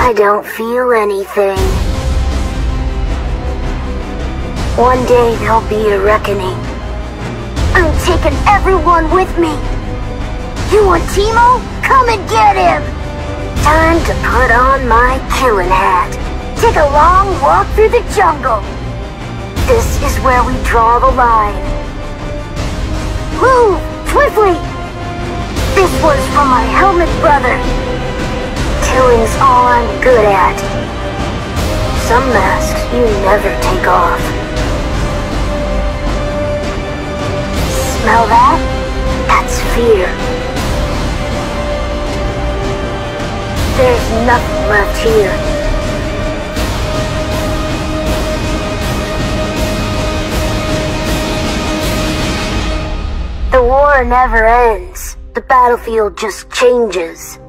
I don't feel anything. One day there'll be a reckoning. I'm taking everyone with me. You want Teemo? Come and get him! Time to put on my killing hat. Take a long walk through the jungle. This is where we draw the line. Move! Swiftly! This was from my helmet brother. Killing's all I'm good at. Some masks you never take off. Smell that? That's fear. There's nothing left here. The war never ends. The battlefield just changes.